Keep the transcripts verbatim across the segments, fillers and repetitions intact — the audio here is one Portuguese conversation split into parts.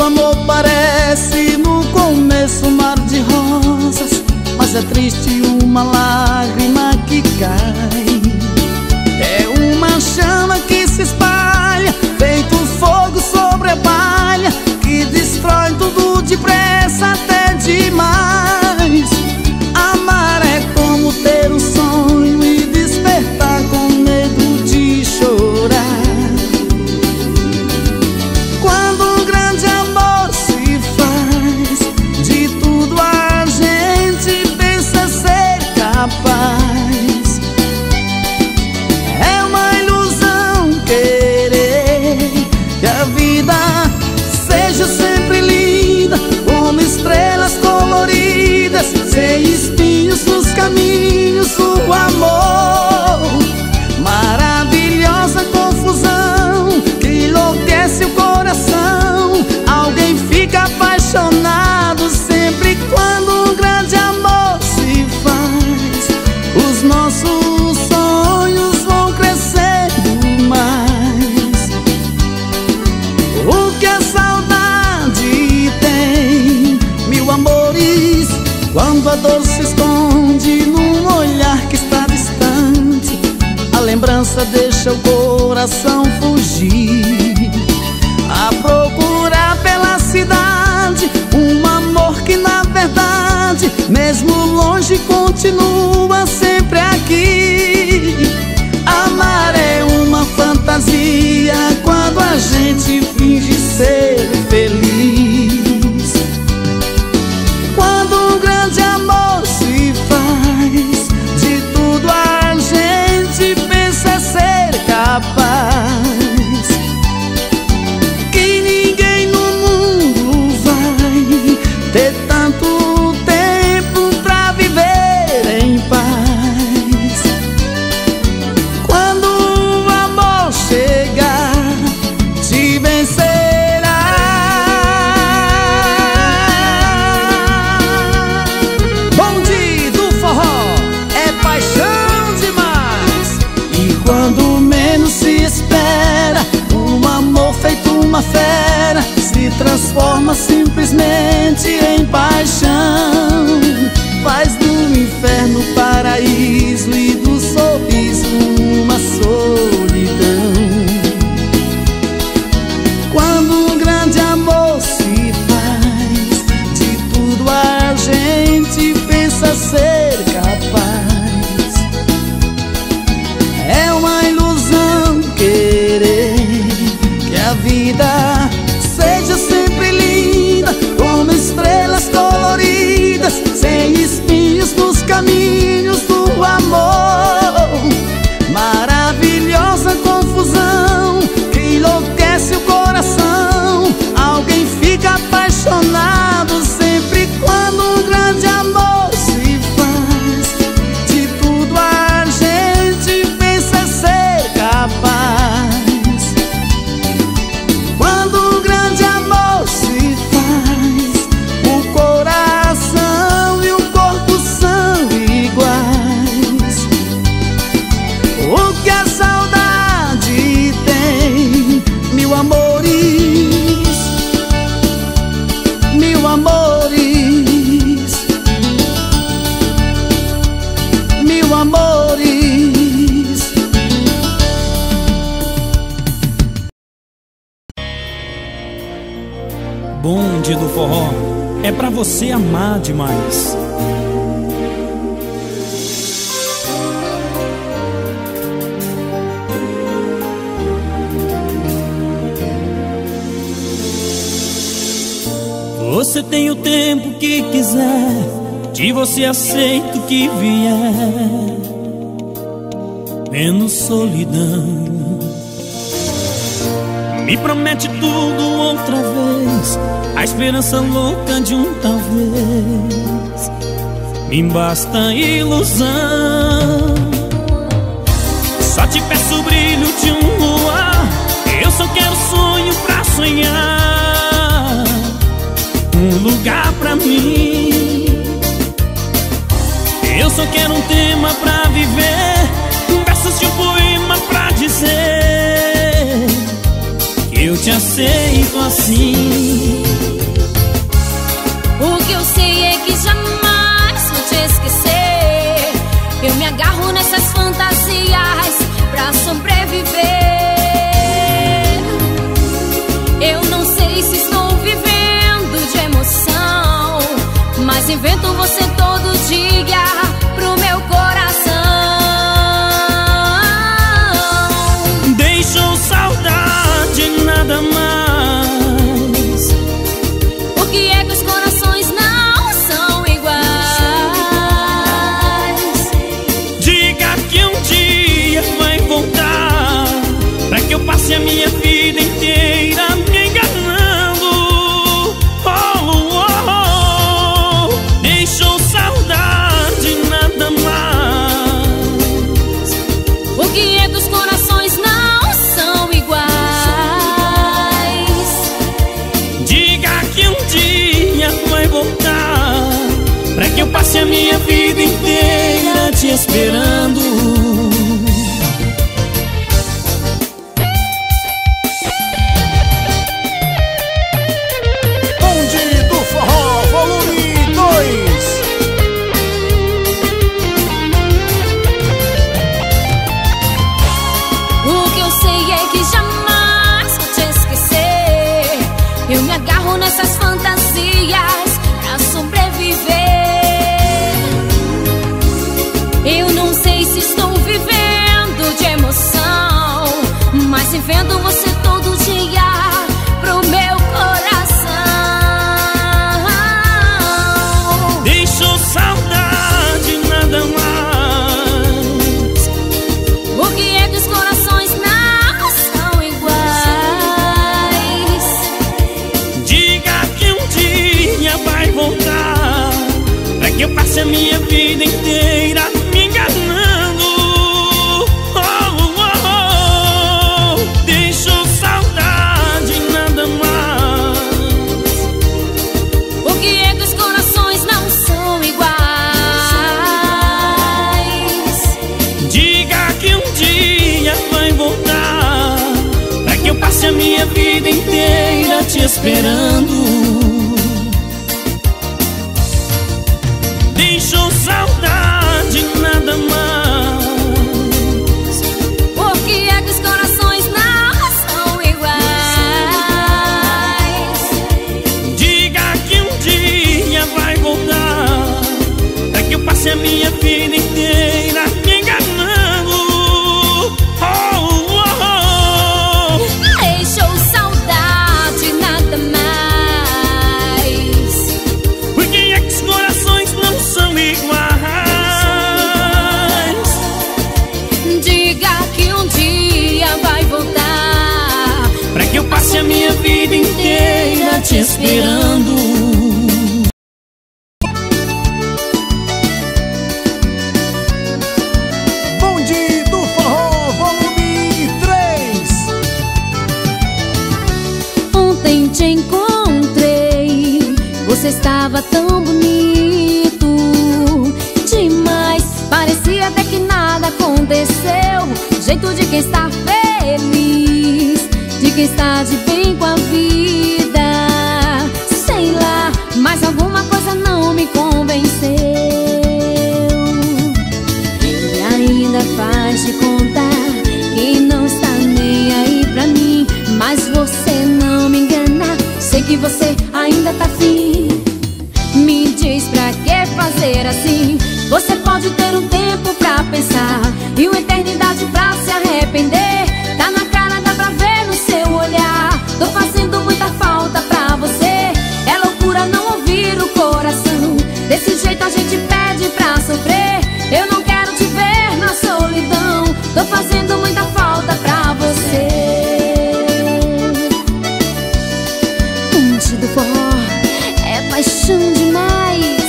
amor parece no começo um mar de rosas, mas é triste uma lágrima que cai. É uma chama que se espalha, feito fogo sobre a palha, que destrói tudo depressa até demais. Amar é como ter um sonho e despertar com medo de chorar. Quando um grande amor se faz, de tudo a gente pensa ser capaz. É uma ilusão querer que a vida seja sempre linda, como estrelas coloridas, sem espinhos nos caminhos do amor. Maravilhosa confusão que enlouquece o coração. Alguém fica apaixonado sempre quando um grande amor se faz. Os nossos sonhos vão crescendo mais. O que a saudade tem, mil amores, quando a dor se esconde num olhar que está distante. A lembrança deixa o coração fugir, a procurar pela cidade um amor que na verdade, mesmo longe, continua sempre aqui. Amar é uma fantasia quando a gente finge ser feliz. Quando um grande amor se faz, de tudo a gente pensa ser capaz. Que ninguém no mundo vai ter tanto tempo pra viver em paz. Quando o amor chegar, te vencerá. Bonde do forró é paixão demais. E quando menos se espera, um amor feito uma fera se transforma simplesmente em paixão. Faz do inferno paraíso e do sorriso uma solidão. Quando um grande amor se faz, de tudo a gente pensa ser capaz. É uma ilusão querer que a vida seja sempre linda, como estrelas coloridas, sem espinhos nos caminhos do amor. Maravilhosa confusão que enlouquece o coração. Alguém fica apaixonado sempre quando um grande amor se faz. De tudo a gente pensa ser capaz. Quando um grande amor se faz, o coração e o corpo são iguais. O que a saudade tem, mil amores, mil amores, mil amores. Bonde do forró é pra você amar demais. Você tem o tempo que quiser, de você aceito o que vier, menos solidão. Me promete tudo outra vez, a esperança louca de um talvez. Me basta ilusão. Só te peço o brilho de um luar, eu só quero sonho pra sonhar, um lugar pra mim. Eu só quero um tema pra viver, versos de um poema pra dizer que eu te aceito assim. nessas fantasias pra sobreviver. Eu não sei se estou vivendo de emoção, mas invento você todo dia pro meu coração. Deixou saudade, nada mais. Por que é que os corações não são iguais? Diga que um dia vai voltar, pra que eu passe a minha vida inteira me enganando. Oh, oh, oh. Deixou saudade, nada mais. Por que é que os corações não são iguais? Diga que um dia vai voltar, pra que eu passe a minha vida inteira te esperando. Nessas fantasias pra sobreviver. Eu não sei se estou vivendo de emoção, mas invento você todo dia pro meu coração. Deixou saudade, nada mais. Por que é que os corações não são iguais? Vai voltar, pra que eu passe a minha vida inteira me enganando. Oh, oh, oh. Deixou saudade, nada mais. Por que é que os corações não são iguais? Diga que um dia vai voltar, pra que eu passe a minha vida inteira te esperando. Deixou saudade, nada mais. Por que é que os corações não são iguais? Diga que um dia vai voltar, pra que eu passe a minha vida inteira me enganando. Oh, oh, oh. Deixou saudade, nada mais. Por que é que os corações não são iguais? Diga que um dia vai voltar, pra que eu passe a minha vida inteira te esperando. Bonde do Forró, volume três. Ontem te encontrei, você estava tão bonito demais. Parecia até que nada aconteceu. Jeito de quem está feliz, de quem está de bem com a vida. Sei lá, mas alguma coisa não me convenceu. E ainda faz de contar que não está nem aí pra mim. Mas você não me engana, sei que você ainda tá afim. Me diz pra que fazer assim? Você pode ter um tempo pra pensar e uma eternidade pra se arrepender. Tá na cara, dá pra ver no seu olhar. Tô fazendo muita falta pra você. É loucura não ouvir o coração. Desse jeito a gente pede pra sofrer. Eu não quero te ver na solidão. Tô fazendo muita falta pra você. Bonde do Forró é paixão demais.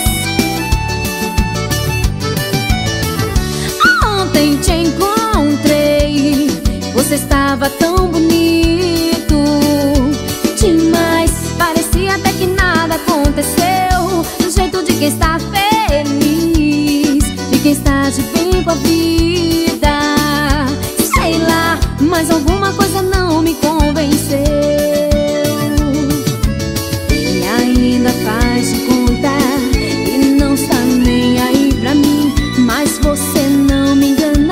Ontem te encontrei, você estava tão bonito demais. Parecia até que nada aconteceu. Do jeito de quem está feliz, de quem está de bem com a vida. Sei lá, mas alguma coisa não me convenceu. E ainda faz de contar e não está nem aí pra mim. Mas você não me engana,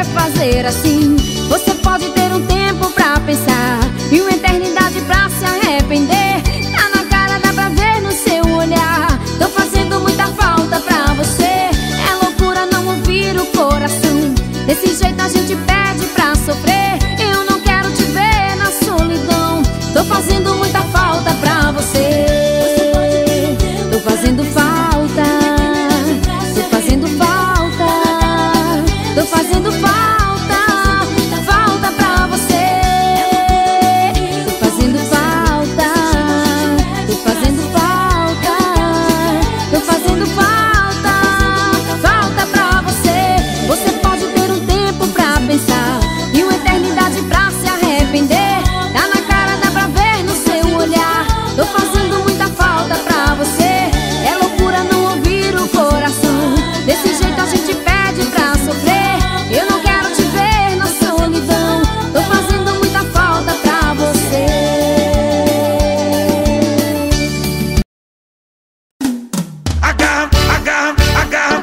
fazer assim. Você pode ter um tempo pra pensar e uma eternidade pra se arrepender. Tá na cara, dá pra ver no seu olhar. Tô fazendo muita falta pra você. É loucura não ouvir o coração. Desse jeito a gente pede pra sofrer. Eu não quero te ver na solidão. Tô fazendo muita falta pra você. Tô fazendo falta. Tô fazendo falta. Tô fazendo falta. Falta pra você. Tô fazendo falta. Tô fazendo falta. Tô fazendo falta. Falta pra você. Você pode ter um tempo pra pensar e uma eternidade pra se arrepender. Tá na cara, dá pra ver no seu olhar. Tô fazendo muita falta pra você. É loucura não ouvir o coração. Desse jeito a gente pede pra sofrer. Eu não quero te ver na solidão. Tô fazendo muita falta pra você. Agarra, agarra, agarra.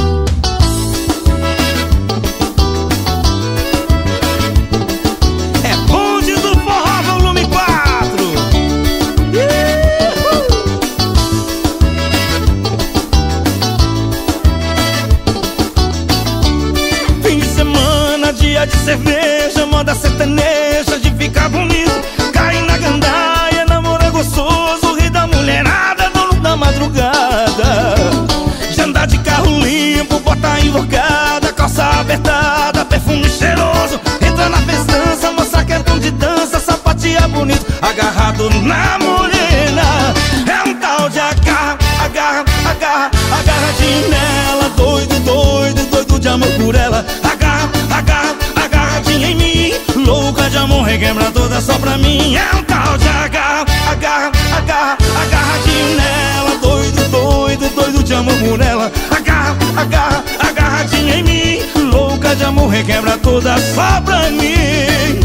É Bonde do Forró, volume quatro. Uhul. Fim de semana, dia de cerveja, moda sertaneja de ficar bonito. Cair na gandaia, namora gostoso, rir da mulherada, dono da madrugada. De andar de carro limpo, bota invocada, calça apertada, perfume cheiroso. Entra na festança, mostra que é bom de dança, sapatia bonito, agarrado na morena. É um tal de agarra, agarra, agarra, agarradinho nela. Doido, doido, doido de amor por ela. Agarra, agarra, agarradinha em mim. Louca de amor, requebra toda só pra mim. É um tal de agarra, agarra, agarra, agarradinho nela. Doido, doido, doido de amor por ela. Agarra, agarra, agarradinha em mim. Louca de amor, requebra toda só pra mim.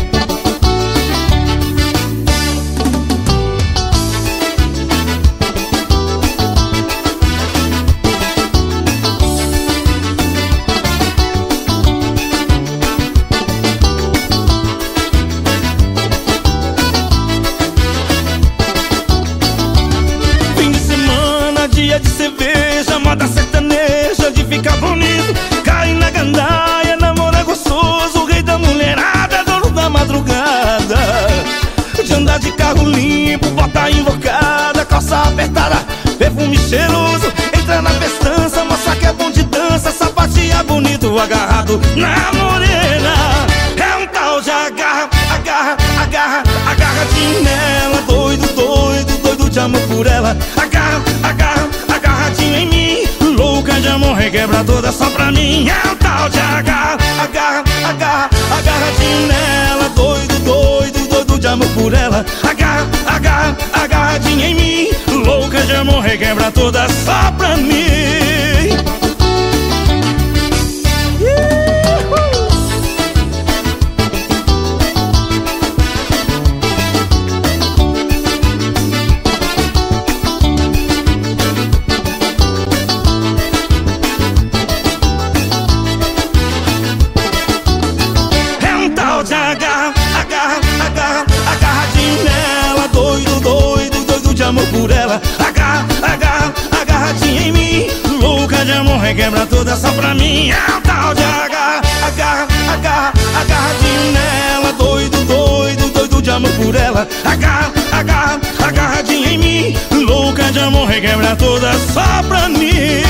Fim de semana, dia de cerveja, moda sertaneja de ficar bonito. Cai na gandaia, namora gostoso, rei da mulherada, dono da madrugada. De andar de carro limpo, bota invocada, calça apertada, perfume cheiroso. Entra na festança, mostra que é bom de dança, sapatia bonito, agarrado na morena. É um tal de agarra, agarra, agarra, agarradinho nela. Doido, doido, doido de amor por ela. Agarra, agarra, agarradinho em mim. Louca de amor, requebra toda só pra mim. É um tal de agarra, agarra, agarra, agarradinho nela. Doido, doido, doido de amor por ela. Agarra, agarra, agarradinho em mim. Louca de amor, requebra toda só pra mim. É um tal de agarra, agarra, agarra, agarradinho nela. Doido, doido, doido de amor por ela. Agarra, agarra, agarradinho em mim. Louca de amor, requebra toda só pra mim. É um tal de agarra, agarra, agarra, agarradinho nela. Doido, doido, doido de amor por ela. Agarra, agarra, agarradinho em mim. Louca de amor, requebra toda só pra mim.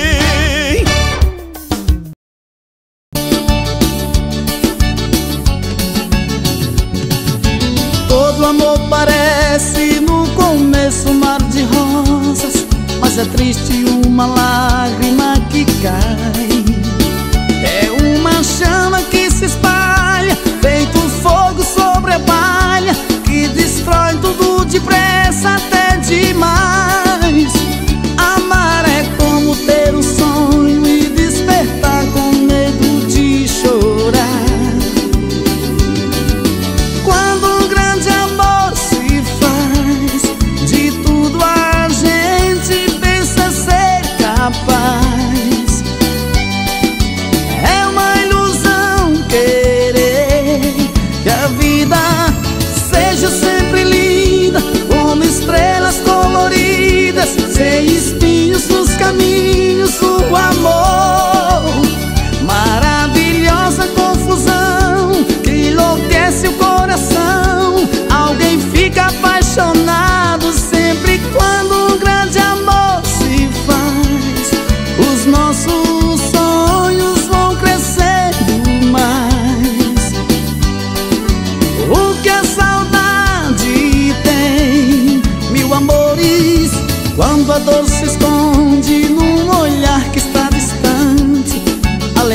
Todo amor parece no começo um mar de rosas, mas é triste uma lágrima que cai. É uma chama que se espalha, feito fogo sobre a palha, que destrói tudo depressa até demais. Amar é como ter um sonho e despertar com medo de chorar. Quando um grande amor se faz, de tudo a gente pensa ser capaz.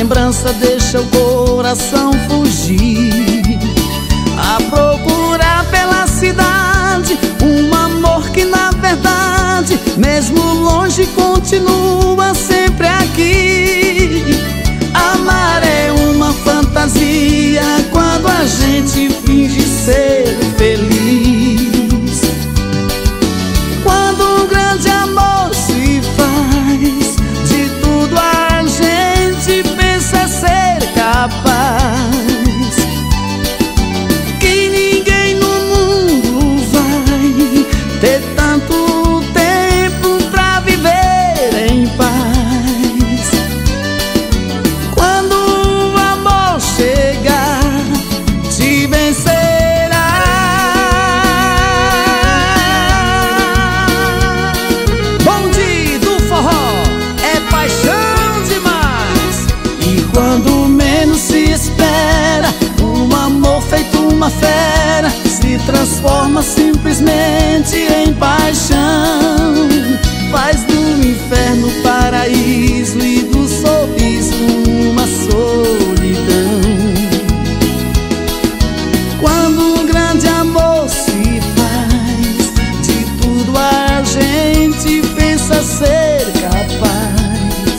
lembrança deixa o coração fugir, a procurar pela cidade um amor que na verdade, mesmo longe, continua sempre aqui. Amar é uma fantasia quando a gente finge ser feliz. Quando um grande amor se faz, de tudo a gente pensa ser capaz. Que ninguém no mundo vai ter tanto tempo pra viver em paz. Quando o amor chegar, te vencerá. Bonde do forró é paixão demais. E quando menos se espera, um amor feito uma fera se transforma simplesmente em paixão. Faz do inferno paraíso e do sorriso uma solidão. Quando um grande amor se faz, de tudo a gente pensa ser capaz.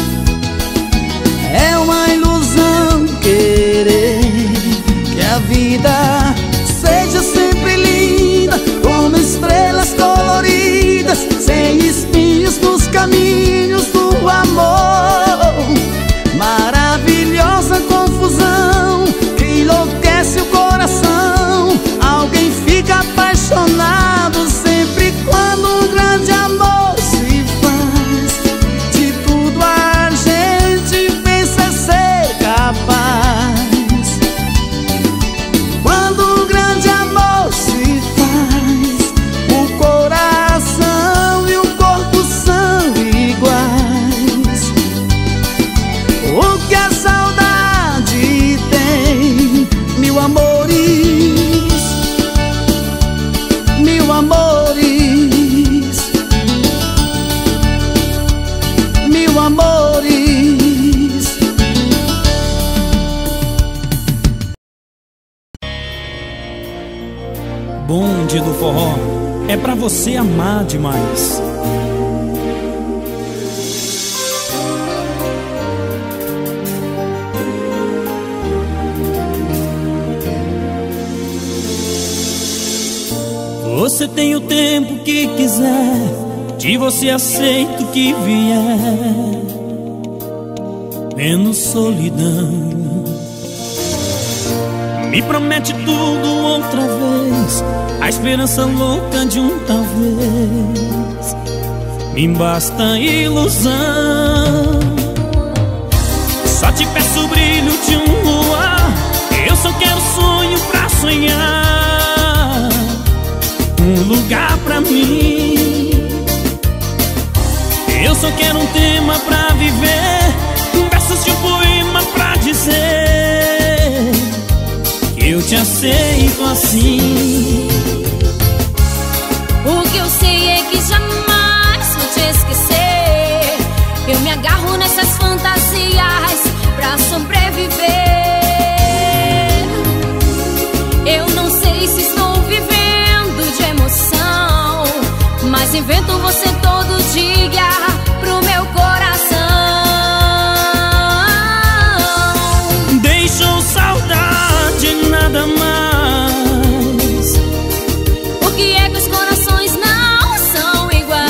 É uma ilusão querer que a vida seja sempre linda, como estrelas coloridas, sem espinhos nos caminhos do amor. Maravilhosa confusão que enlouquece o coração. Alguém fica apaixonado sempre quando um grande amor se faz. De tudo a gente pensa ser capaz. Quando um grande amor se faz, o coração e o corpo são iguais. O que a saudade tem, mil amores, mil amores, mil amores. Bonde do forró é pra você amar demais. Você tem o tempo que quiser, de você aceito o que vier, menos solidão. Me promete tudo outra vez, a esperança louca de um talvez. Me basta ilusão. Só te peço o brilho de um luar, eu só quero sonho pra sonhar, um lugar pra mim. Eu só quero um tema pra viver, versos de um poema pra dizer que eu te aceito assim. O que eu sei é que jamais vou te esquecer. Eu me agarro nessas fantasias pra sobreviver. Eu não sei se estou vivendo de emoção, mas invento você todo dia pro meu coração. Deixou saudade, nada mais. Por que é que os corações não são iguais?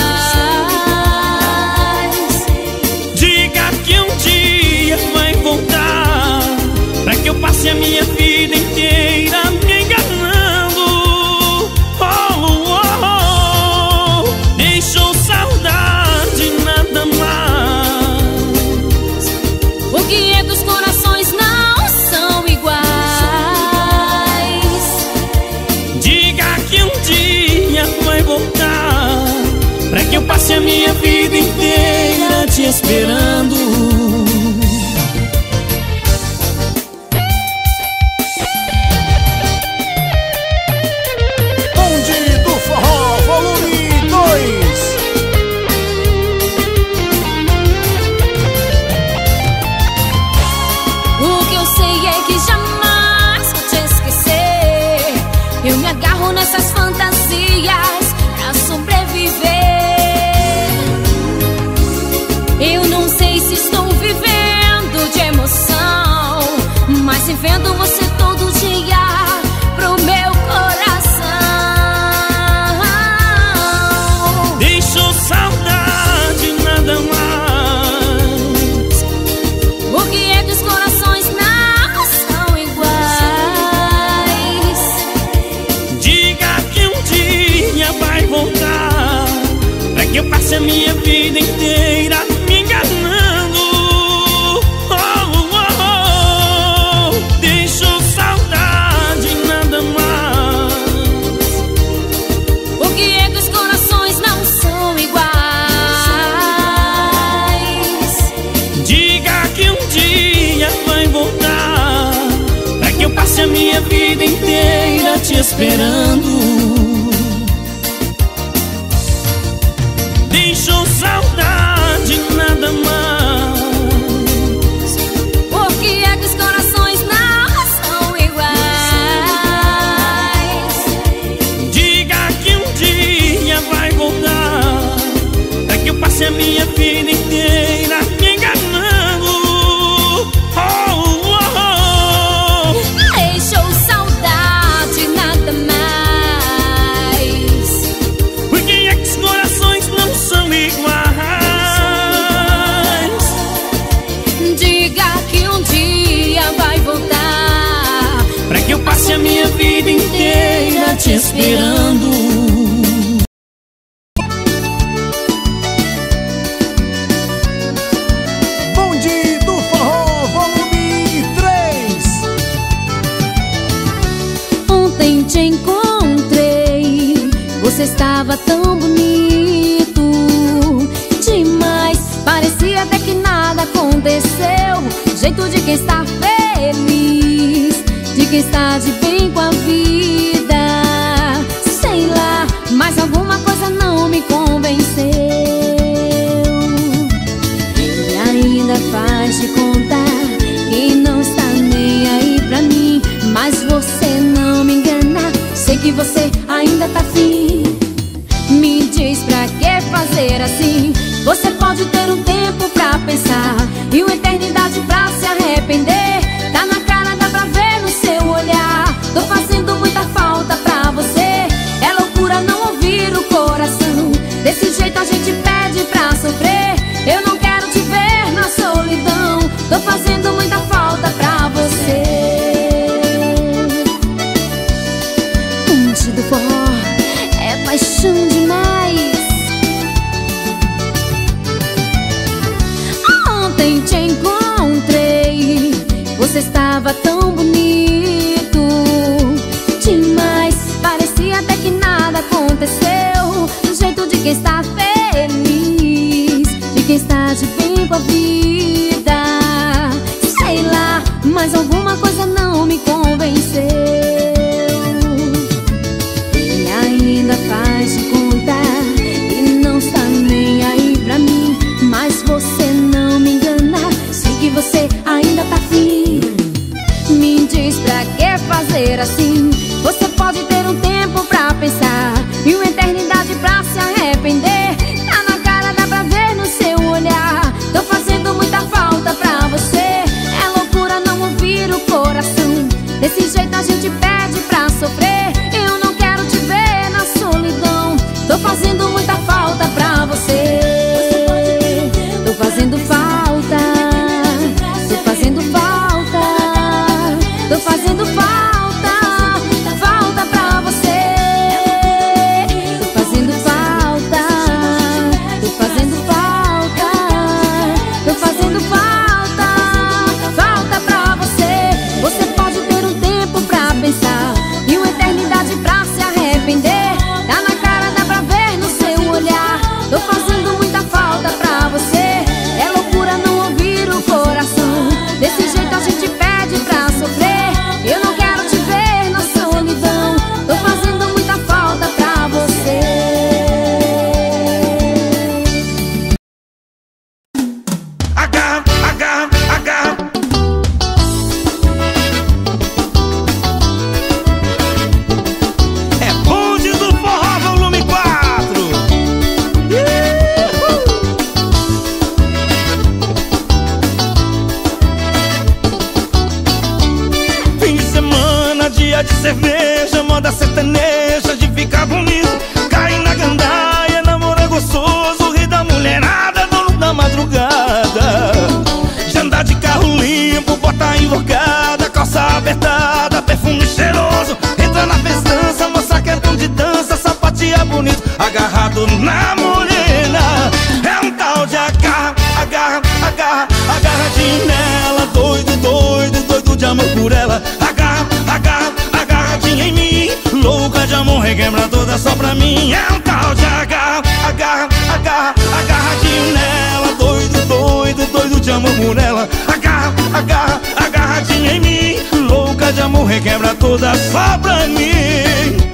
Diga que um dia vai voltar, pra que eu passe a minha vida inteira me enganando. Oh, oh, oh. Deixou saudade, nada mais. Por que é que os corações não são iguais? Diga que um dia vai voltar, pra que eu passe a minha vida inteira te esperando. Bonde do Forró, volume dois. essas fantasias pra sobreviver. Eu não sei se estou vivendo de emoção, mas vendo você todo dia pro meu coração. Deixou saudade, nada mais. Por que é que os corações não são iguais? Diga que um dia vai voltar, pra que eu passe a minha vida inteira me enganando. Oh, oh, oh. Deixou saudade, nada mais. Por que é que os corações não são iguais? Diga que um dia vai voltar, pra que eu passe a minha vida inteira te esperando. Deixou saudade, nada mais. Por que é que os corações não são iguais? Diga que um dia vai voltar, pra que eu passe a minha vida inteira me enganando. Oh, oh, oh. Deixou saudade, nada mais. Por que é que os corações não são iguais? Diga que um dia vai voltar, Pra que eu passe a minha vida inteira te esperando. Bonde do Forró, volume três. Ontem te encontrei, você estava tão bonito demais. Parecia até que nada aconteceu. Jeito de quem está feliz, de quem está de bem com a vida. Sei lá, mas alguma coisa não me convenceu. E ainda faz de contar que não está nem aí pra mim. Mas você não me engana, sei que você ainda tá afim. Me diz pra que fazer assim? Você pode ter um tempo pra pensar e uma eternidade pra se arrepender. Tá na cara, dá pra ver no seu olhar. Tô fazendo muita falta pra você. É loucura não ouvir o coração. Desse jeito a gente pede pra sofrer. Eu não quero te ver na solidão. Tô fazendo muita falta pra você. Bonde do Forró é paixão demais. Ontem te encontrei, você estava tão bonito demais. Parecia até que nada aconteceu. Do jeito de quem está feliz, de quem está de bem com a vida. Sei lá, mas alguma coisa não me convenceu. E ainda faz de contar e não está nem aí pra mim. Mas você não me engana, sei que você ainda tá afim. Me diz pra que fazer assim? Você pode ter um tempo pra pensar e uma eternidade pra se arrepender. Tá na cara, dá pra ver no seu olhar. Tô fazendo muita falta pra você. É loucura não ouvir o coração. Desse jeito a gente pede pra sofrer. Eu não quero te ver na solidão. Tô fazendo muita falta pra você. Tô fazendo falta, tô fazendo falta, tô fazendo falta, falta pra dia de cerveja, moda sertaneja, de ficar bonito, cair na gandaia, namorar gostoso, rir da mulherada, dono da madrugada. De andar de carro limpo, bota invocada, calça apertada, perfume cheiroso, entra na festança, mostrar que é bom de dança, sapateia bonito, agarrado na morena. É um tal de agarra, agarra, agarra, agarradinho nela, doido, doido, doido de amor por ela. Agarra, agarra, agarradinha em mim, louca de amor, requebra toda só pra mim. É um tal de agarra, agarra, agarra, agarradinho nela, doido, doido, doido de amor por ela. Agarra, agarra, agarradinha em mim, louca de amor, requebra toda só pra mim.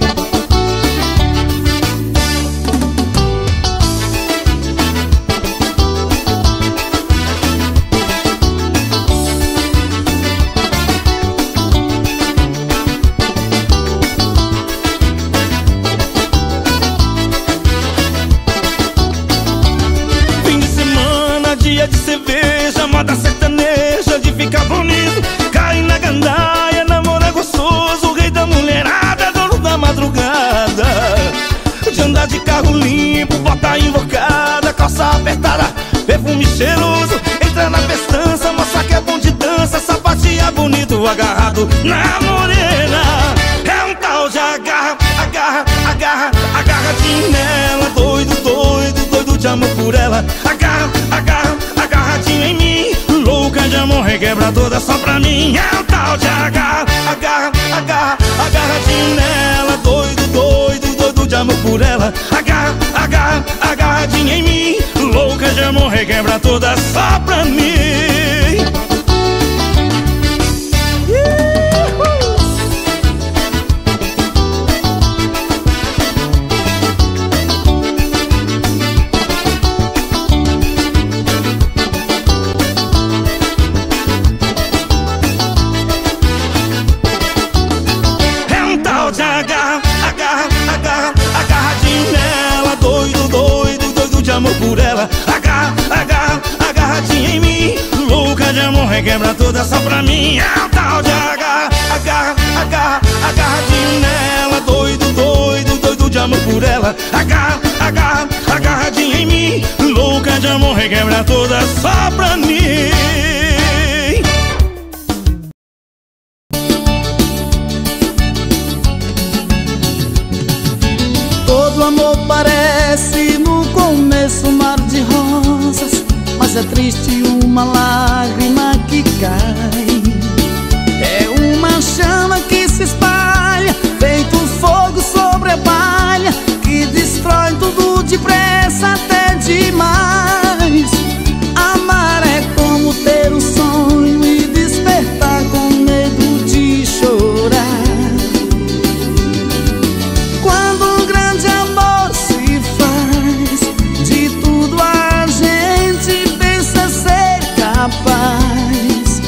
De cerveja, moda sertaneja, de ficar bonito, cair na gandaia, namorar gostoso, rei da mulherada, dono da madrugada. De andar de carro limpo, bota invocada, calça apertada, perfume cheiroso, entra na festança, mostrar que é bom de dança, sapateia bonito, agarrado na morena. É um tal de agarra, agarra, agarra, agarradinho nela, doido, doido, doido de amor por ela. Agarra, agarra, agarradinho em mim, louca de amor, requebra toda só pra mim. É um tal de agarra, agarra, agarra, agarradinho nela, doido, doido, doido de amor por ela. Agarra, agarra, agarradinho em mim, louca de amor, requebra toda só pra mim. Amor por ela, agarra, agarra, agarradinha em mim, louca de amor, requebra toda só pra mim. É um tal de agarra, agarra, agarra, agarradinho nela, doido, doido, doido de amor por ela. Agarra, agarra, agarradinha em mim, louca de amor, requebra toda só pra mim. Todo amor parece no começo um mar de rosas, mas é triste uma lágrima que cai. É uma chama que se espalha, feito fogo sobre a palha, que destrói tudo depressa até demais. Amar é como ter um sonho e despertar com medo de chorar. Quando um grande amor se faz, de tudo a gente pensa ser capaz.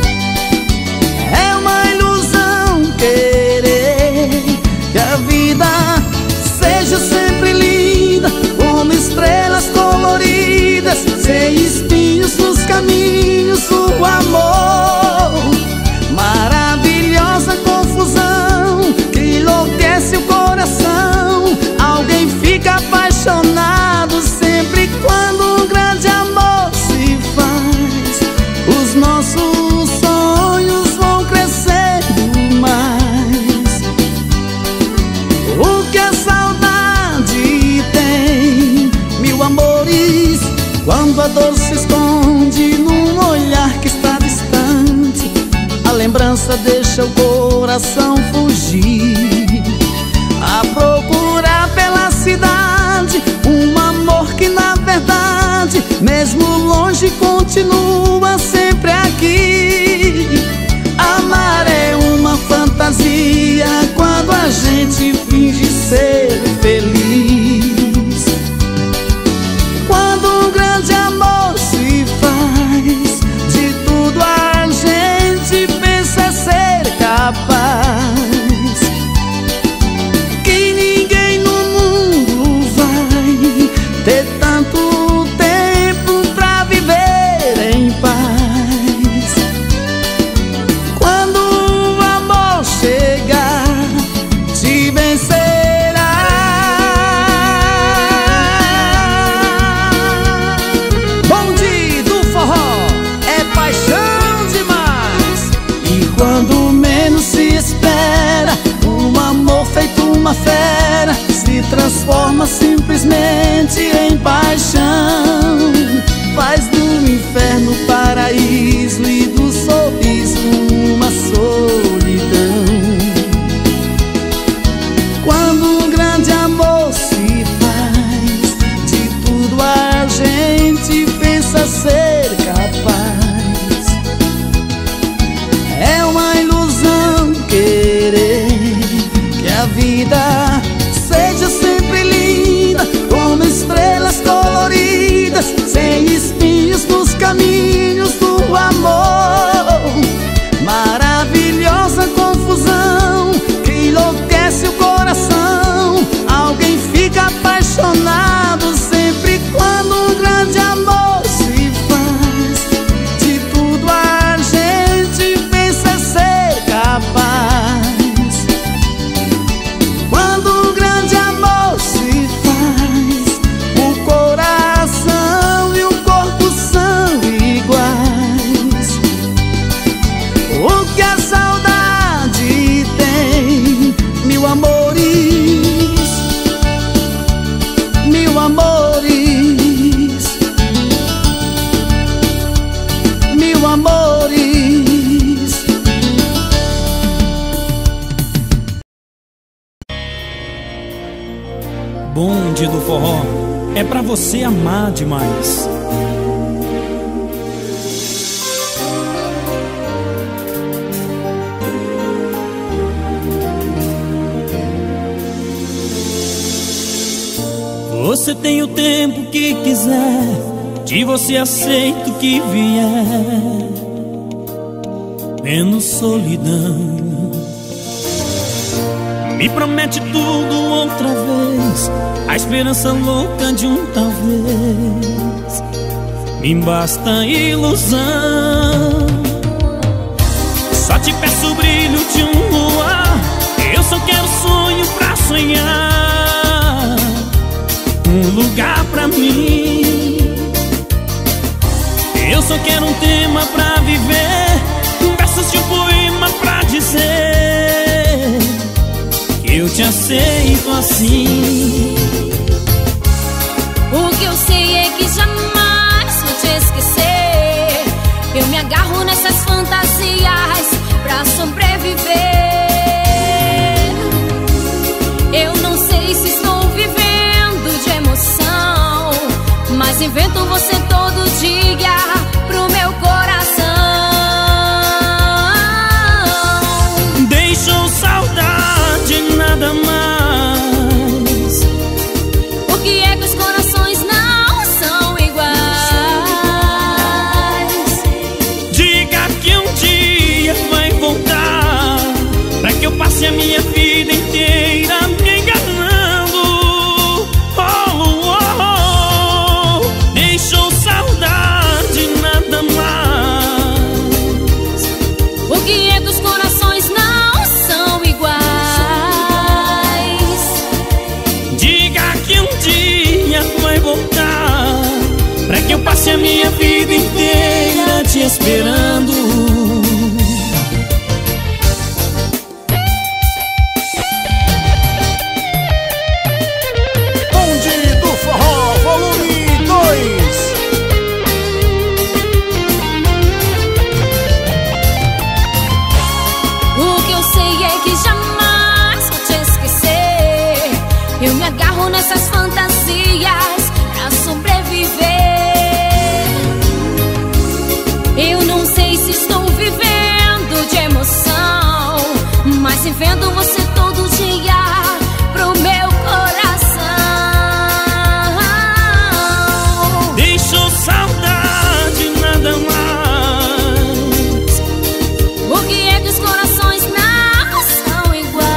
É uma ilusão querer que a vida seja sempre linda, como estrelas coloridas, sem espinhos nos caminhos do amor. Maravilhosa confusão que enlouquece o coração. Alguém fica apaixonado sempre quando um grande amor se faz. Os nossos sonhos vão crescendo mais. O que a saudade tem, mil amores, quando a dor se esconde num olhar que está distante. A lembrança deixa o coração fugir, a procurar pela cidade um amor que na verdade, mesmo longe, continua sempre aqui. Amar é uma fantasia quando a gente finge ser feliz. Quando um grande amor se faz, de tudo a gente pensa ser capaz. Que ninguém no mundo vai ter tanto tempo pra viver em paz. transforma simplesmente em paixão. Faz do inferno paraíso e do sorriso uma solidão. Quando um grande amor se faz, de tudo a gente pensa ser capaz. É uma ilusão querer que a vida seja sempre linda, como estrelas coloridas, sem espinhos nos caminhos do amor. Maravilhosa confusão que enlouquece o coração. Alguém fica apaixonado sempre quando um grande amor se faz. De tudo a gente pensa ser capaz. Quando um grande amor se faz, o coração e o corpo são iguais. O que a saudade tem, mil amores, mil amores, mil amores. Bonde do forró é pra você amar demais. Você tem o tempo que quiser, de você aceito o que vier, menos solidão. Me promete tudo outra vez, a esperança louca de um talvez. Me basta ilusão. Só te peço o brilho de um luar, eu só quero sonho pra sonhar, um lugar pra mim. Eu só quero um tema pra viver, versos de um poema pra dizer que eu te aceito assim. O que eu sei é que jamais vou te esquecer. Eu me agarro nessas fantasias pra sobreviver. Eu não sei se estou vivendo de emoção, mas invento você todo dia pro meu coração. Deixou saudade, nada mais. Por que é que os corações não são iguais? Diga que um dia vai voltar, pra que eu passe a minha vida inteira me enganando. Oh, oh, oh. Deixou saudade, nada mais. Por que é que os corações não são iguais? Diga que um dia vai voltar, pra que eu passe a minha vida inteira te esperando. Bonde do Forró, volume dois. O que eu sei é que jamais vou te esquecer. Eu me agarro nessas fantasias pra sobreviver. Eu não sei se estou vivendo de emoção, mas invento você todo dia pro meu coração. Deixou saudade, nada mais. Por que é que os corações não são iguais?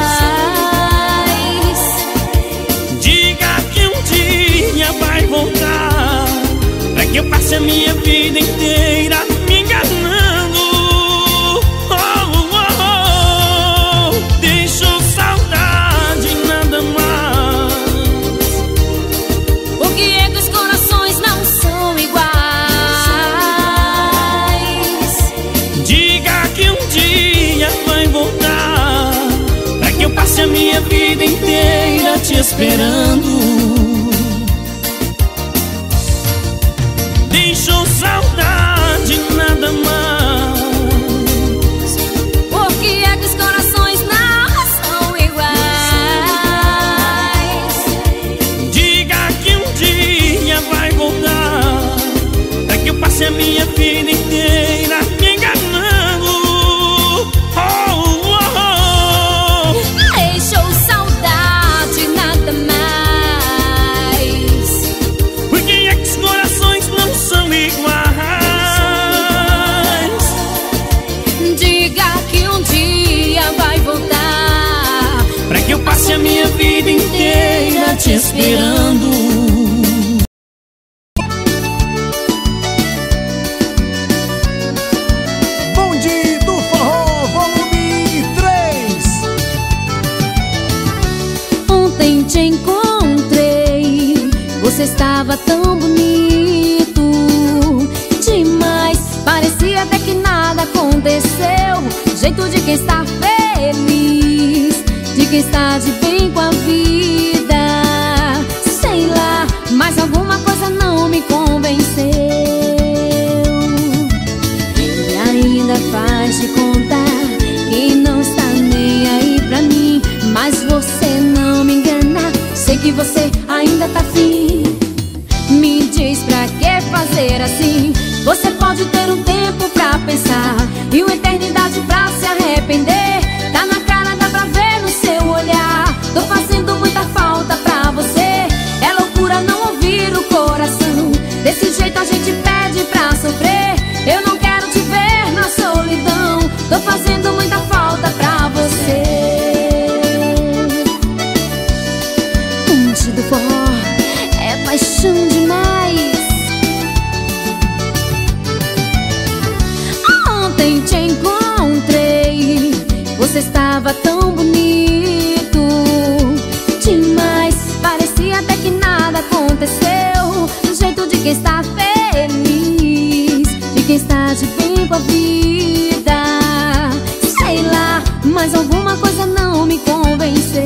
Diga que um dia vai voltar, pra que eu passe a minha vida inteira me enganando. Oh, oh, oh. Deixou saudade, nada mais. Por que é que os corações não são iguais? Diga que um dia vai voltar, pra que eu passe a minha vida inteira te esperando. te esperando. Bonde do Forró, volume três. Ontem te encontrei, você estava tão bonito demais. Parecia até que nada aconteceu. Jeito de quem está feliz, de quem está de bem com a vida. Sei lá, mas alguma coisa não me convenceu. E ainda faz de contar que não está nem aí pra mim. Mas você não me engana, sei que você ainda tá afim. Me diz pra que fazer assim? Você pode ter um tempo pra pensar e uma eternidade pra se arrepender. Tá na cara, dá pra ver no seu olhar. Tô fazendo muita falta pra você. É loucura não ouvir o coração. Desse jeito a gente pede pra sofrer. Eu não quero te ver na solidão. Tô fazendo muita falta pra você. Bonde do Forró é paixão demais. Ontem te encontrei, você estava tão bonito demais. Parecia até que nada aconteceu. Do jeito de quem está feliz, de quem está de bem com a vida. Sei lá, mas alguma coisa não me convenceu.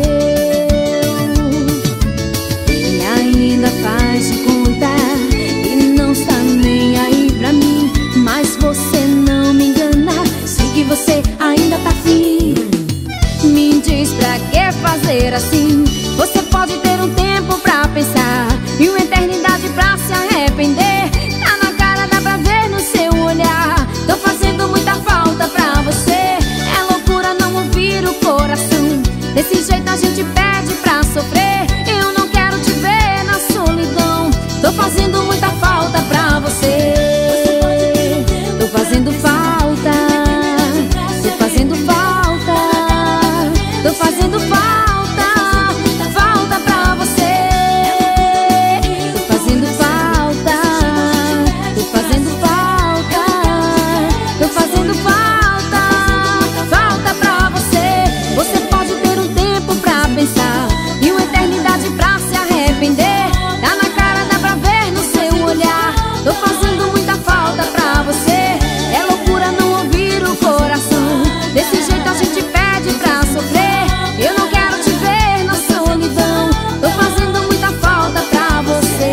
E ainda faz de contar e não está nem aí pra mim. Mas você não me engana, sei que você ainda tá afim. Me diz pra que fazer assim? Você pode ter um tempo pra pensar e uma eternidade pra se arrepender. Tá na cara, dá pra ver no seu olhar. Tô fazendo muita falta pra você. É loucura não ouvir o coração. Desse jeito a gente pede pra sofrer. Eu não quero te ver na solidão. Tô fazendo muita falta pra você. Tô fazendo falta, tô fazendo falta, tô fazendo falta, falta pra você. Tô fazendo falta, tô fazendo falta, tô fazendo falta, falta pra você. Você pode ter um tempo pra pensar e uma eternidade pra se arrepender. Tá na cara, dá pra ver no seu olhar. Tô fazendo muita falta pra você. É loucura não ouvir o coração. Desse jeito a gente pede pra sofrer. Eu não quero te ver na solidão. Tô fazendo muita falta pra você.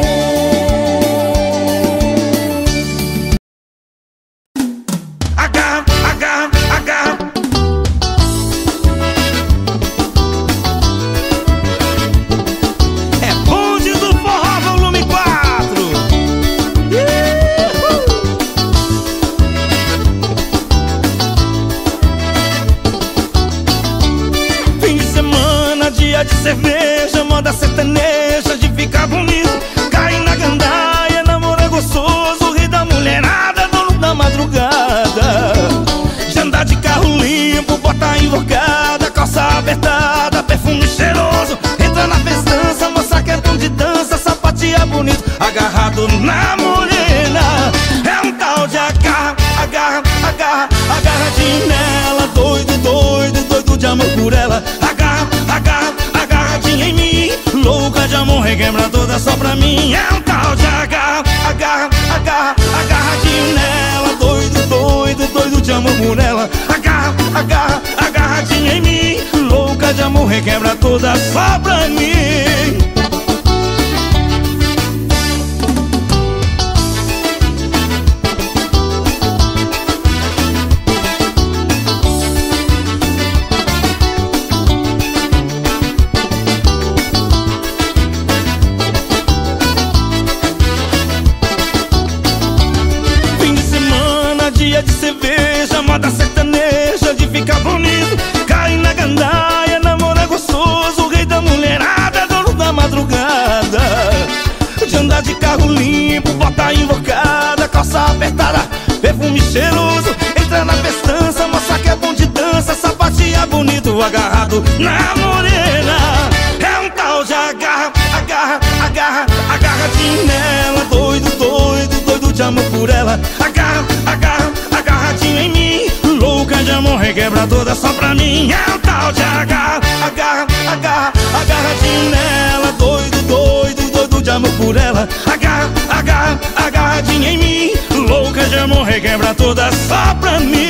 Agarra, agarra, agarra. É Bonde do Forró, volume quatro. Fim de semana, dia de cerveja, moda sertaneja, de ficar bonito. Cair na gandaia, namorar gostoso, rir da mulherada, dono da madrugada. De andar de carro limpo, bota invocada, calça apertada, perfume cheiroso. Entra na festança, mostrar que é bom de dança, sapatia bonito, agarrado na morena. É um tal de agarra, agarra, agarra, agarradinho nela. Doido, doido, doido de amor por ela. Agarra, agarra, agarradinha em mim. Louca de amor, requebra toda só pra mim. É um tal de agarra, agarra, agarra, agarradinho nela. Doido, doido, doido de amor por ela. Agarra, agarra, agarradinha em mim. Louca de amor, requebra toda só pra mim. Fim de semana, dia de cerveja, moda sertaneja, de ficar bonito. Cai na gandaia, namora gostoso, rei da mulherada, dono da madrugada. De andar de carro limpo, bota invocada, calça apertada, perfume cheiroso. Entra na festança, mostra que é bom de dança, sapatia bonito, agarrado na morena. É um tal de agarra, ela. Agarra, agarra, agarradinho em mim, louca de amor, requebra toda só pra mim. É o tal de agarra, agarra, agarra, agarradinho nela. Doido, doido, doido de amor por ela. Agarra, agarra, agarradinho em mim, louca de amor, requebra toda só pra mim.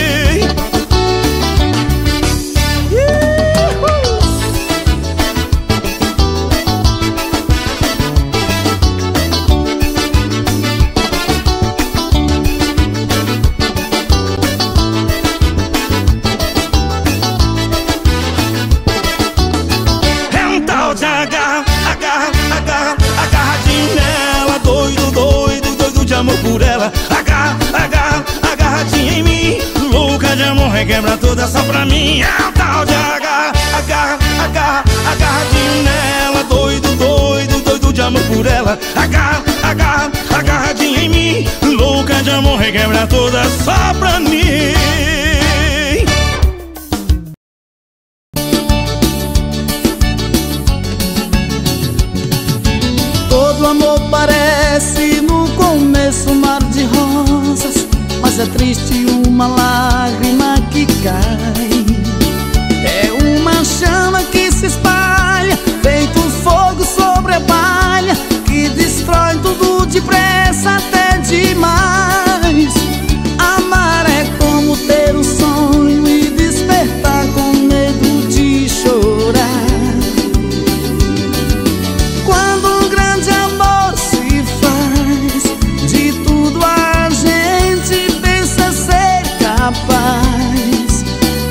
Amor por ela, agarra, agarra, agarradinha em mim, louca de amor, requebra toda só pra mim. É o tal de agarra, agarra, agarra, agarradinho nela. Doido, doido, doido de amor por ela. Agarra, agarra, agarradinha em mim, louca de amor, requebra toda só pra mim. Todo amor parece no começo um mar de rosas, mas é triste uma lágrima que cai. É uma chama que se espalha, feito fogo sobre a palha, que destrói tudo depressa até demais. Amar é como ter um sonho e despertar com medo de chorar. Quando um grande amor se faz, de tudo a gente pensa ser capaz.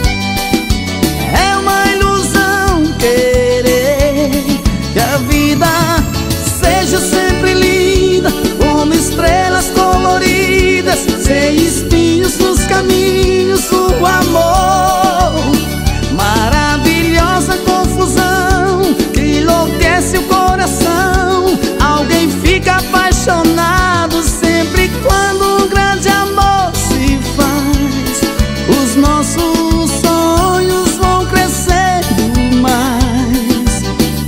É uma ilusão querer que a vida seja sempre linda, como estrelas coloridas, sem espinhos nos caminhos do amor. Maravilhosa confusão que enlouquece o coração. Alguém fica apaixonado sempre quando um grande amor se faz. Os nossos sonhos vão crescendo mais.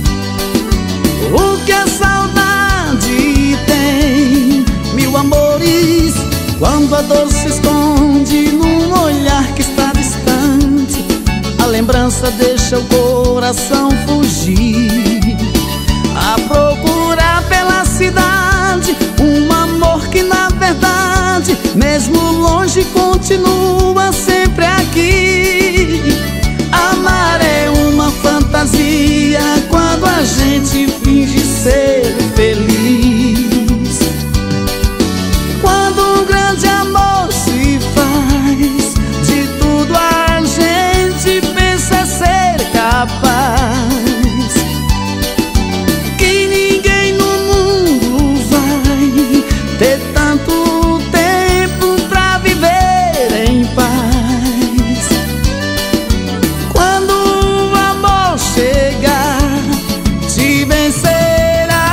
O que a saudade tem, mil amores, quando a dor se esconde num olhar que está distante. A lembrança deixa o coração fugir, a procurar pela cidade um amor que na verdade, mesmo longe, continua sempre aqui. Amar é uma fantasia quando a gente finge ser feliz. Quando um grande amor se faz, de tudo a gente pensa ser capaz. Que ninguém no mundo vai ter tanto tempo pra viver em paz. Quando o amor chegar, te vencerá.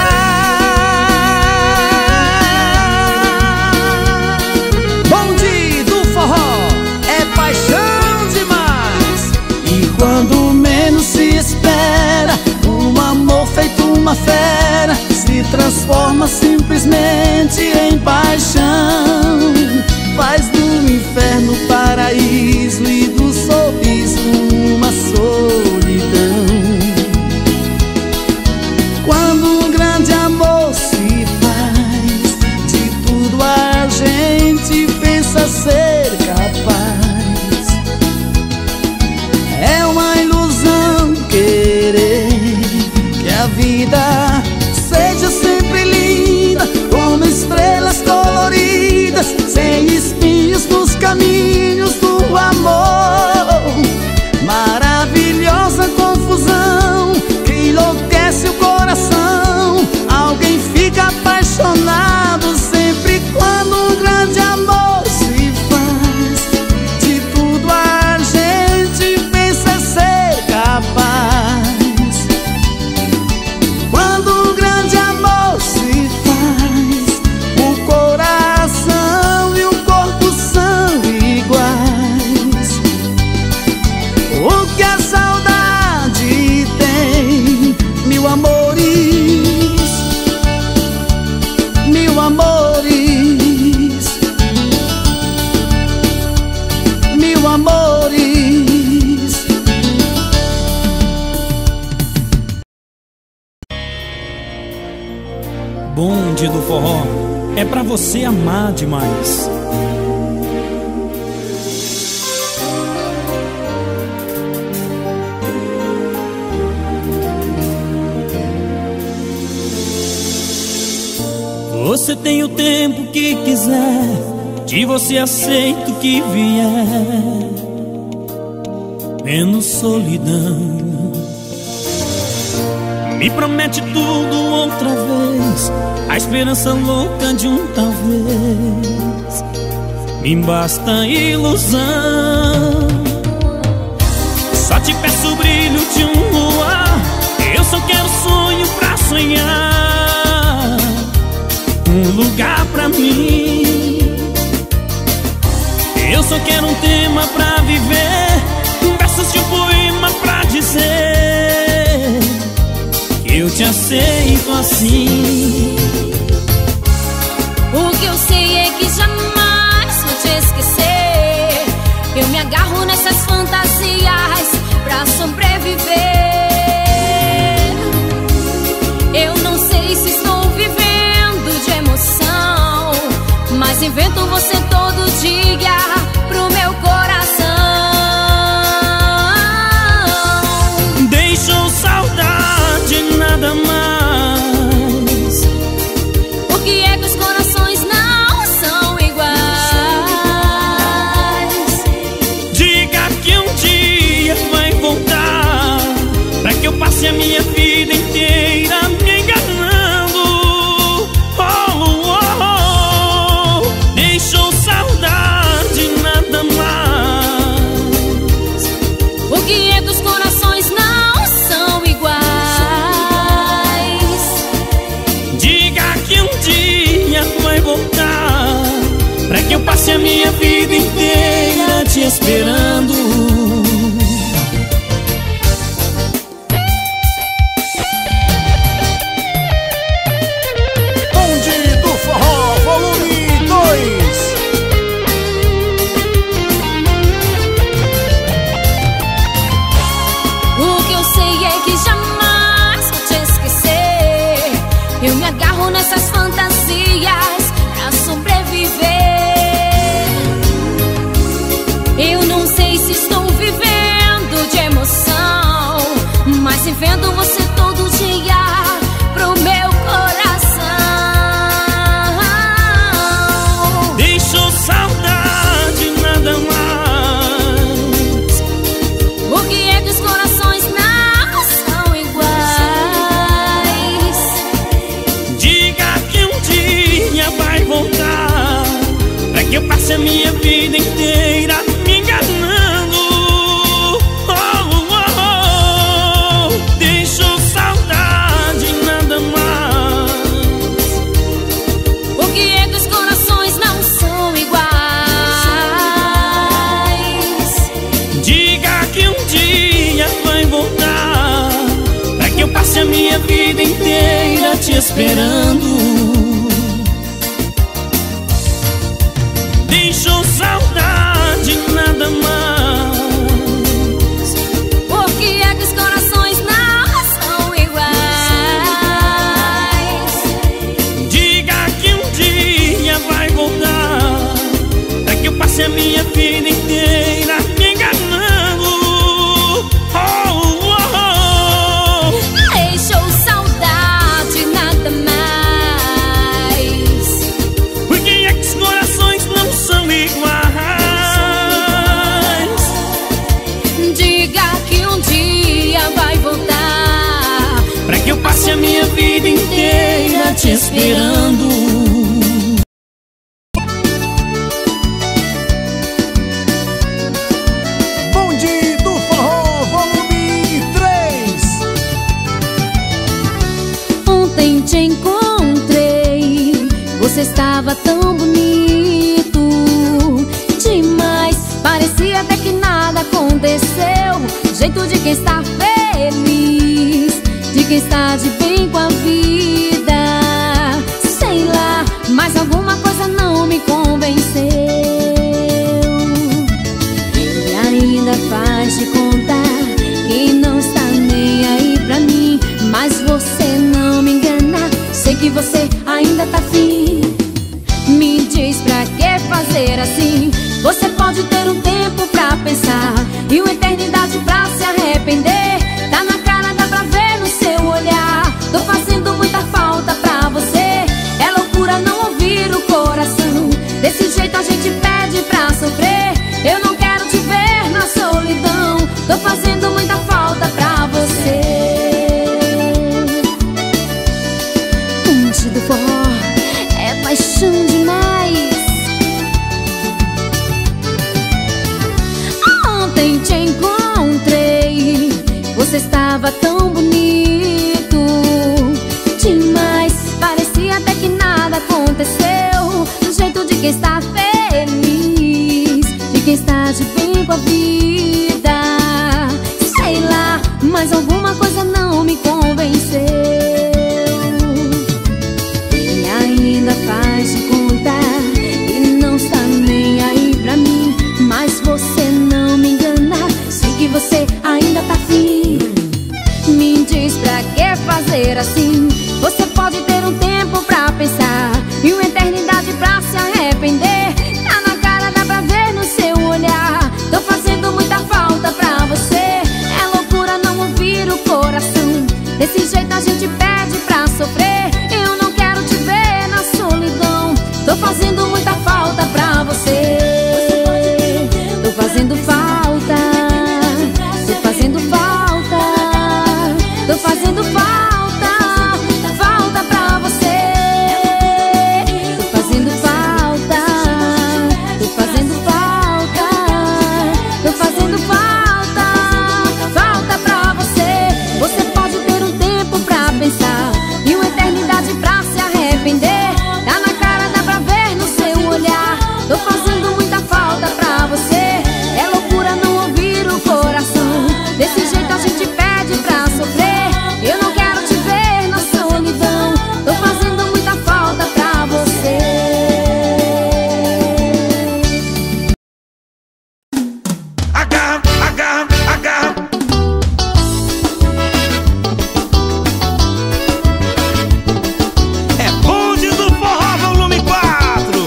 Bonde do forró é paixão demais. E quando menos se espera, um amor feito uma fera se transforma simplesmente em paixão. Faz do inferno paraíso e do sorriso uma solidão. Quando um grande amor se faz, de tudo a gente pensa ser capaz. É uma ilusão querer que a vida seja sempre linda, como estrelas coloridas, sem espinhos nos caminhos do amor. Maravilhosa confusão que enlouquece o coração. Alguém fica apaixonado sempre quando um grande amor se faz. De tudo a gente pensa ser capaz. Quando um grande amor se faz, o coração e o corpo são iguais. mil amores. Bonde do forró é pra você amar demais. Você tem o tempo que quiser, de você aceito que vier, menos solidão. Me promete tudo outra vez, a esperança louca de um talvez. Me basta ilusão. Só te peço o brilho de um luar, eu só quero sonho pra sonhar, um lugar pra mim. Eu só quero um tema pra viver, versos de um poema pra dizer que eu te aceito assim. O que eu sei é que jamais vou te esquecer. Eu me agarro nessas fantasias pra sobreviver. Eu não sei se estou vivendo de emoção, mas invento você todo dia pro meu coração. Deixou saudade, nada mais. Por que é que os corações não são iguais? Diga que um dia vai voltar, pra que eu passe a minha vida inteira me enganando. Oh, oh, oh. Deixou saudade, nada mais. Por que é que os corações não são iguais? Diga que um dia vai voltar, pra que eu passe a minha vida inteira te esperando. Bonde do Forró, volume dois. O que eu sei é que jamais vou te esquecer. Eu me agarro nessas fantasias pra sobreviver. Eu não sei se estou vivendo de emoção, mas invento você todo dia pro meu coração. Deixou saudade, nada mais. Por que é que os corações não são iguais? Diga que um dia vai voltar, pra que eu passe a minha vida inteira me enganando. Oh, oh, oh. Deixou saudade, nada mais. Por que é que os corações não são iguais? Diga que um dia vai voltar, pra que eu passe a minha vida inteira te esperando. Deixou saudade, nada mais. Por que é que os corações não são iguais? Diga que um dia vai voltar, pra que eu passe a minha vida inteira me enganando. Oh, oh, oh. Deixou saudade, nada mais. Por que é que os corações não são iguais? Diga que um dia vai voltar, Pra que eu passe a minha vida inteira te esperando. Bonde do Forró, volume três. Ontem te encontrei, você estava tão bonito demais. Parecia até que nada aconteceu. Jeito de quem está feliz, de quem está de bem com a vida. Sei lá, mas alguma coisa não me convenceu. tô fazendo muita falta pra você. O mote do forró é paixão demais. Ontem te encontrei, você estava tão bonito demais. Parecia até que nada aconteceu, do jeito de quem está feliz, de quem está de bem com a vida. Sei lá, mas alguma coisa não me convenceu. E ainda faz de conta e não está nem aí pra mim. Mas você não me engana, sei que você ainda tá afim. Me diz pra que fazer assim? Você pode ter um tempo pra pensar e uma eternidade pra se arrepender. Tá na cara, dá pra ver no seu olhar. Tô fazendo muita falta pra você. É loucura não ouvir o coração. Desse jeito a gente pede pra sofrer. Eu não quero te ver na solidão. Tô fazendo muita falta pra você. Tô fazendo falta. Tô fazendo falta. Tô fazendo falta. Falta pra você. Tô fazendo falta. Tô fazendo falta. Tô fazendo falta. Falta pra você. Você pode ter um tempo pra pensar e uma eternidade pra se arrepender. Tá na cara, dá pra ver no seu olhar. Tô fazendo muita falta pra você. É loucura não ouvir o coração. Desse jeito a gente pede pra sofrer. Eu não quero te ver na solidão. Tô fazendo muita falta pra você. Agarra, agarra, agarra. É bonde do forró, volume quatro.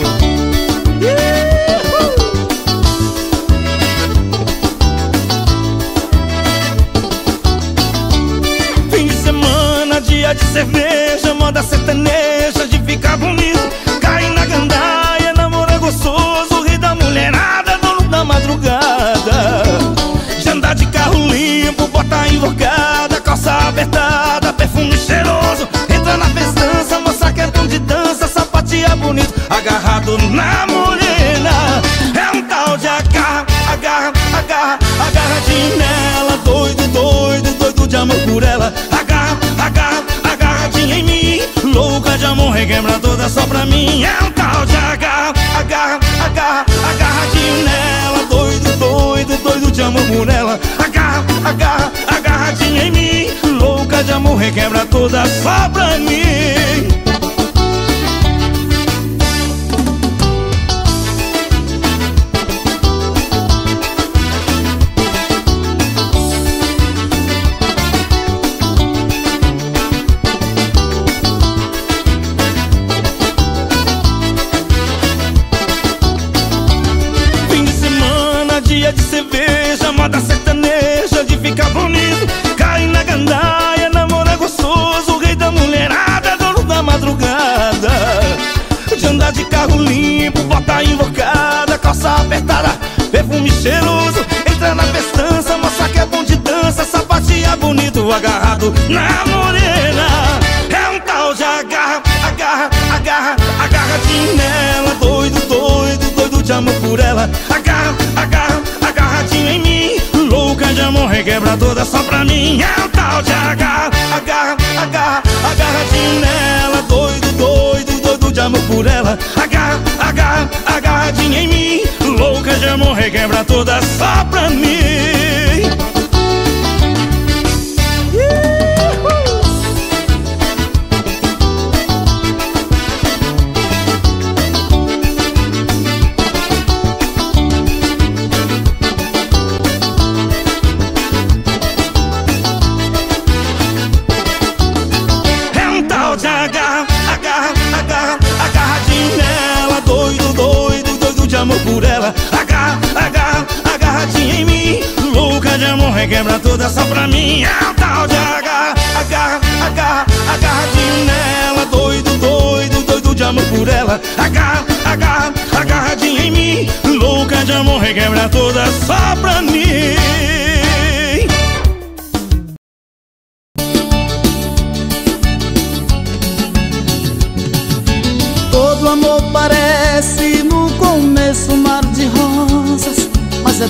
Fim de semana, dia de cerveja, moda sertaneja de ficar bonito. Cai na gandaia, namora gostoso, ri da mulherada, dono da madrugada. De andar de carro limpo, bota invocada, calça apertada, perfume cheiroso. Entra na festança, moça que é tão de dança, sapatia bonito, agarrado na morena. É um tal de agarra, agarra, agarra, agarradinho nela. Doido, doido, doido de amor por ela. Agarra, agarra, agarradinha em mim. Louca de amor, requebra toda só pra mim. É um tal de agarra, agarra, agarra, agarradinho nela. Doido, doido, doido de amor por ela. Agarra, agarra, agarradinha em mim. Louca de amor, requebra toda só pra mim. Fim de semana, dia de cerveja, moda sertaneja de ficar bonito. Cai na gandaia, namora gostoso, rei da mulherada, dono da madrugada. De andar de carro limpo, bota invocada, calça apertada, perfume cheiroso. Entra na festança, moça que é bom de dança, sapatia bonito, agarrado na morena. É um tal de agarra, agarra, agarra, agarradinho nela. Doido, doido, doido de amor por ela. Agarra, agarra, agarradinho em mim. Louca de amor, requebra toda só pra mim. É um tal de agarra, agarra, agarra, agarradinho nela. Doido, doido, doido de amor por ela. Agarra, agarra, agarradinho em mim. Louca de amor, requebra toda só pra mim. Amor por ela, agarra, agarra, agarradinha em mim. Louca de amor, requebra toda só pra mim. É um tal de agarra, agarra, agarra, agarradinho nela. Doido, doido, doido de amor por ela. Agarra, agarra, agarradinha em mim. Louca de amor, requebra toda só pra mim.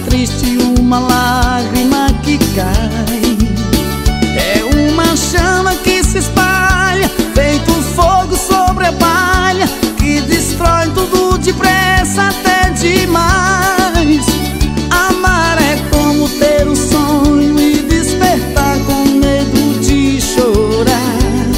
triste uma lágrima que cai. É uma chama que se espalha, feito fogo sobre a palha, que destrói tudo depressa até demais. Amar é como ter um sonho e despertar com medo de chorar.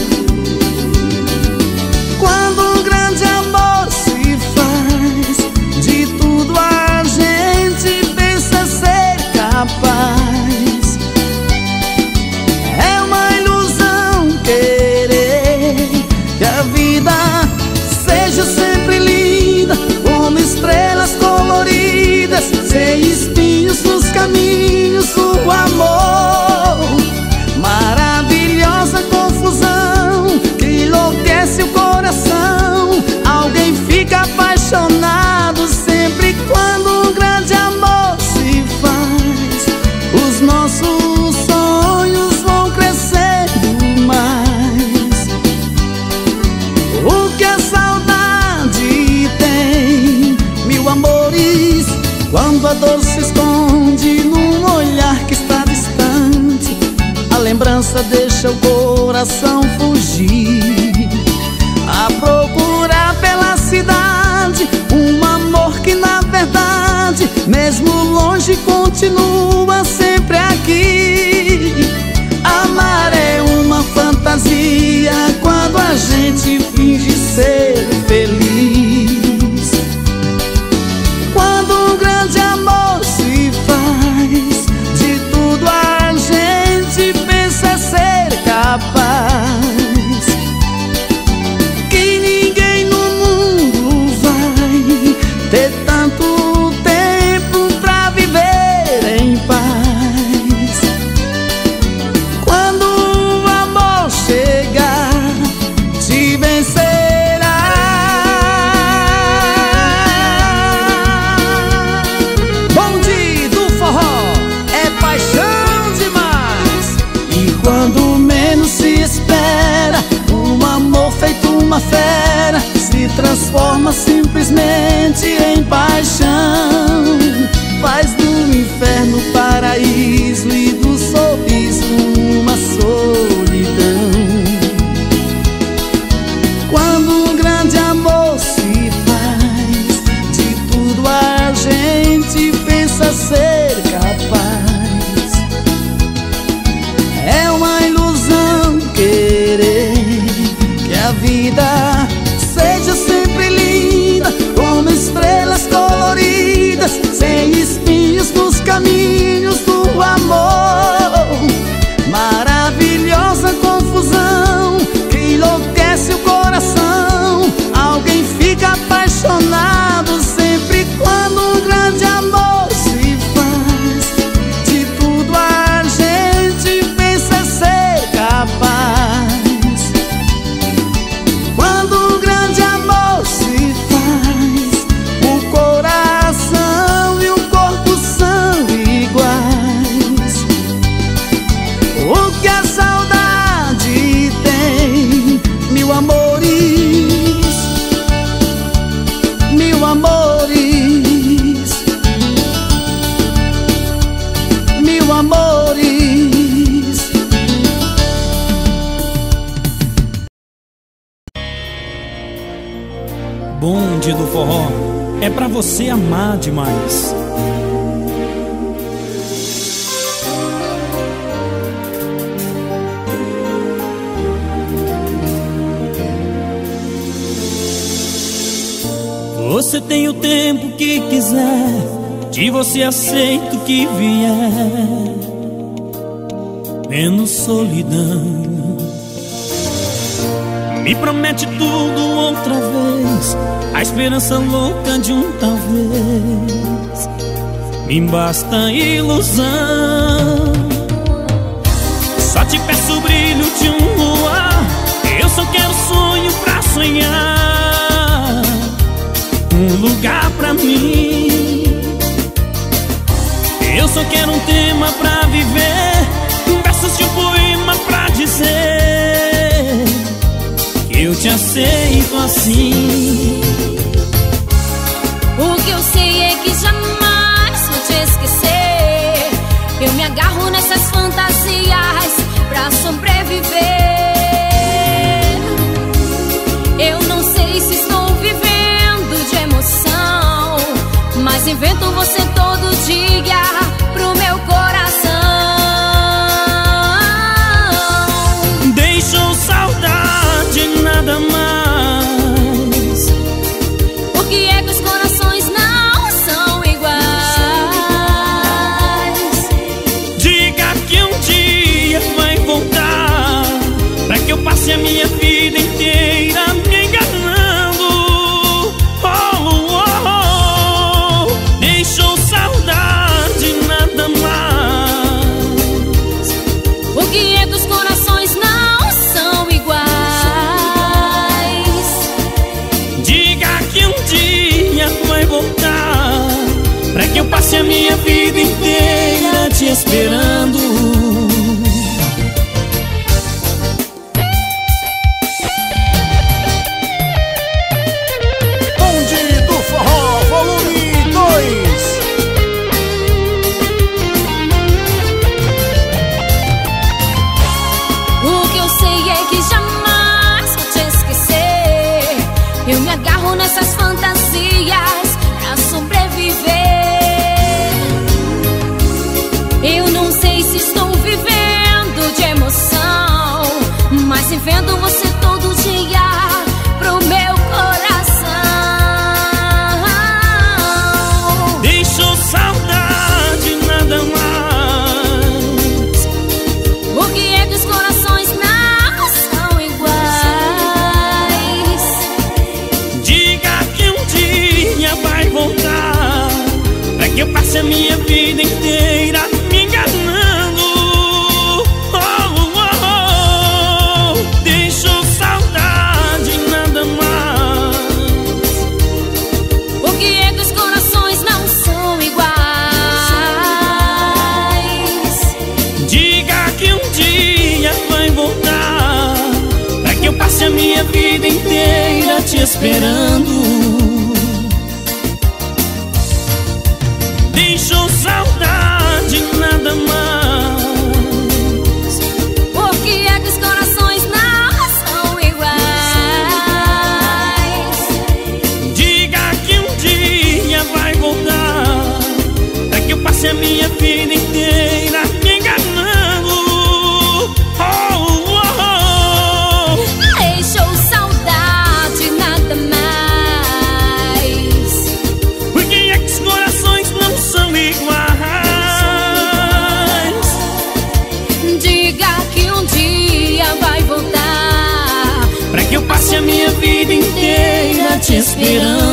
Quando um grande amor se faz, de tudo a gente pensa ser capaz. É uma ilusão querer que a vida seja sempre linda, como estrelas coloridas, sem espinhos nos caminhos do amor. Maravilhosa confusão que enlouquece o coração. Alguém fica apaixonado sempre quando um grande amor se faz. Os nossos sonhos vão crescendo mais. O que a saudade tem, mil amores, quando a dor se esconde num olhar que está distante. A lembrança deixa o coração fugir, a procurar pela cidade um amor que na verdade, mesmo longe, continua sempre aqui. Amar é uma fantasia quando a gente finge ser feliz. Quando um grande amor se faz, de tudo a gente pensa ser capaz. Que ninguém no mundo vai ter tanto tempo pra viver em paz. Quando o amor chegar, te vencerá. Bonde do forró é paixão demais. E quando menos se espera, um amor feito uma fera se transforma simplesmente em paixão. Faz do inferno paraíso e do sorriso uma solidão. Quando um grande amor se faz, de tudo a gente pensa ser capaz. É uma ilusão querer que a vida seja sempre linda, como estrelas coloridas, sem espinhos nos caminhos do amor. Maravilhosa confusão que enlouquece o coração. Alguém fica apaixonado sempre quando um grande amor se faz. De tudo a gente pensa ser capaz. Quando um grande amor se faz, o coração e o corpo são iguais. O que a saudade tem, mil amores, mil amores, mil amores. Bonde do forró é pra você amar demais. Você tem o tempo que quiser, de você aceito o que vier, menos solidão. Me promete tudo outra vez, a esperança louca de um talvez. Me basta ilusão. Só te peço o brilho de um luar, eu só quero sonho pra sonhar, um lugar pra mim. Eu só quero um tema pra viver, versos de um poema pra dizer que eu te aceito assim. O que eu sei é que jamais vou te esquecer. agarro nessas fantasias pra sobreviver. Eu não sei se estou vivendo de emoção, mas invento você todo dia pro meu coração. Deixou saudade, nada mais. Por que é que os corações não são iguais? Diga que um dia vai voltar, pra que eu passe a minha vida inteira me enganando. Oh, oh, oh. Deixou saudade, nada mais. Por que é que os corações não são iguais? Diga que um dia vai voltar, pra que eu passe a minha vida inteira te esperando. Eu me agarro nessas fantasias pra sobreviver. Eu não sei se estou vivendo de emoção, mas invento você todo dia pro meu coração. Deixou saudade, nada mais. Por que é que os corações não são iguais? Vai voltar, pra que eu passe a minha vida inteira me enganando. Oh, oh, oh. Deixou saudade, nada mais. Por que é que os corações não são iguais? Diga que um dia vai voltar, pra que eu passe a minha vida inteira te esperando. Deixou saudade, nada mais. Por que é que os corações não são iguais? Diga que um dia vai voltar, pra que eu passe a minha vida inteira me enganando. Oh, oh, oh. Deixou saudade, nada mais. Por que é que os corações não são iguais? Diga que um dia vai voltar, pra que eu passe a minha vida inteira te esperando.